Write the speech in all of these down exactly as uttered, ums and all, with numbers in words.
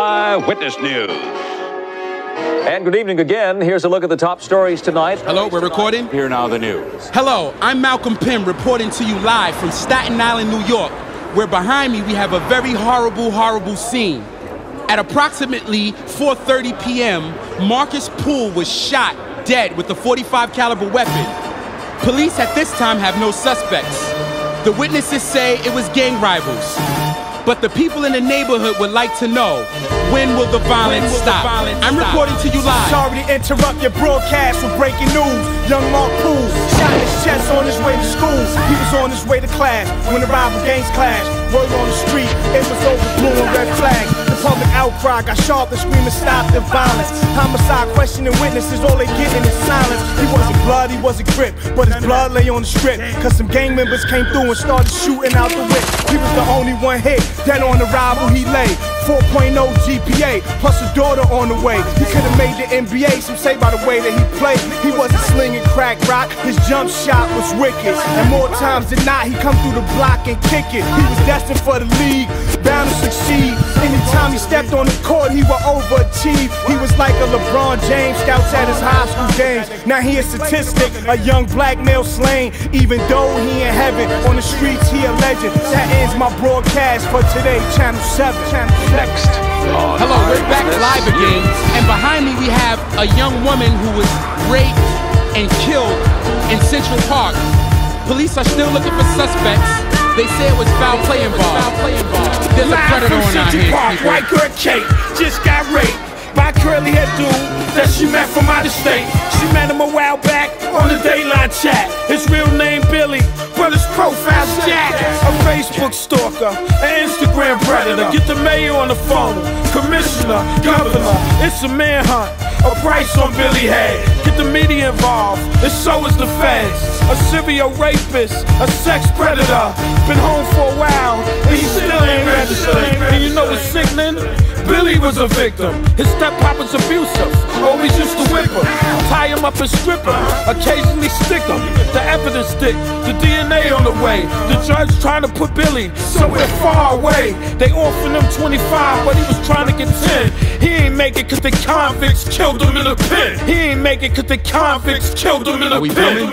Eyewitness News. And good evening again. Here's a look at the top stories tonight. Hello, we're recording? Here now the news. Hello, I'm Malcolm Pym reporting to you live from Staten Island, New York, where behind me we have a very horrible, horrible scene. At approximately four thirty p m, Marcus Poole was shot dead with a forty-five caliber weapon. Police at this time have no suspects. The witnesses say it was gang rivals. But the people in the neighborhood would like to know, when will the violence will stop? The violence I'm stop? reporting to you live. Sorry to interrupt your broadcast with breaking news. Young Mark Poole shot in his chest on his way to school. He was on his way to class when the rival gangs clashed. Word on the street, it was over blue and red flags. The public outcry got sharp and screaming stop the violence. Homicide questioning witnesses, all they getting is silence. He wasn't blood, he wasn't grip, but his blood lay on the strip. Cause some gang members came through and started shooting out the whip. He was the only one hit, dead on the rival he lay. four point oh G P A, plus a daughter on the way. He could've made the N B A, some say by the way that he played. He wasn't slinging crack rock, his jump shot was wicked. And more times than not, he come through the block and kick it. He was destined for the league, bound to succeed. Anytime he stepped on the court, he would overachieve. He was like a LeBron James, scouts at his high school games. Now he a statistic, a young black male slain. Even though he in heaven, on the streets he a legend. That ends my broadcast for today, Channel seven. Next. Hello, we're back live again, and behind me we have a young woman who was raped and killed in Central Park. Police are still looking for suspects. They say it was foul play involved. There's a predator on our hands. White girl Kate just got raped by a curly head dude that she met from out of state. She met him a while back on the Dayline chat. His real name Billy, but his profile's Jack. A Facebook stalker, an Instagram predator. Get the mayor on the phone, commissioner, governor. It's a manhunt, a price on Billy head. Get the media involved, and so is the feds. A serial rapist, a sex predator. Been home for a while, and he still ain't registered. And you know what's sickening? Billy was a victim. His step-papa's abusive, always used to whip him, tie him up and strip him, occasionally stick him. The evidence stick, the D N A on the way. The judge trying to put Billy somewhere far away. They offered him twenty-five, but he was trying to get ten. He ain't make it cause the convicts killed him in a pen. He ain't make it cause the convicts killed him in a pen.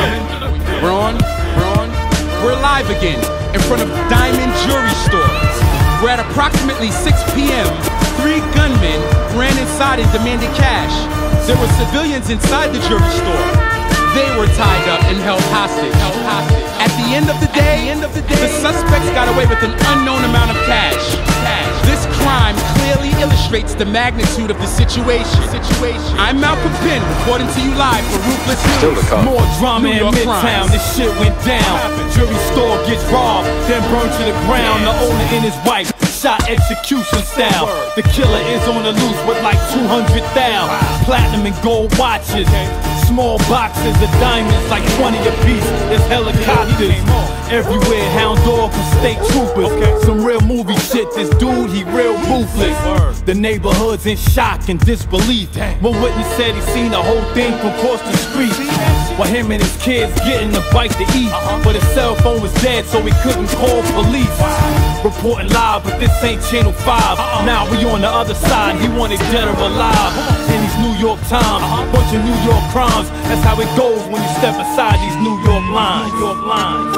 We're on, we're on, we're live again in front of Diamond Jewelry Store. Where at approximately six p m, three gunmen ran inside and demanded cash. There were civilians inside the jewelry store. They were tied up and held hostage. Held hostage. At the end of the day, end of the, day the suspects got away with an unknown amount of cash. cash. This crime clearly illustrates the magnitude of the situation. situation. I'm Malcolm Pym reporting to you live for Ruthless News. More drama in Midtown, this shit went down. Jewelry store gets robbed, then burned to the ground. The owner and his wife shot execution style. The killer is on the loose with like two hundred thousand. Platinum and gold watches. Small boxes of diamonds like twenty apiece. There's helicopters everywhere, hound dogs and state troopers. Some real movie shit, this dude, he real ruthless. The neighborhood's in shock and disbelief. One witness said he seen the whole thing from across the street, while him and his kids getting a bite to eat. But his cell phone was dead, so he couldn't call police. Reporting live, but this ain't Channel five. Now we on the other side, he wanted dead or alive. In these New York Times, bunch of New York crimes. That's how it goes when you step inside these New York lines. New York lines.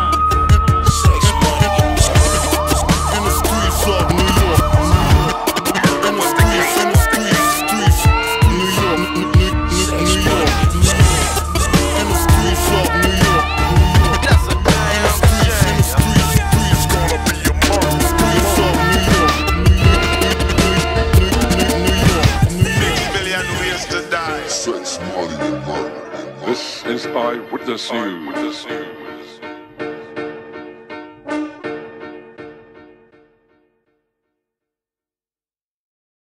In the streets of New York. In the streets, in the streets, streets, New York, New York. In the streets of New York. That's a guy. In the streets, in the streets, streets, gonna be a murder. Streets of New York. New York, New York. Million ways to die. Sex, money, and murder. This is Eyewitness News.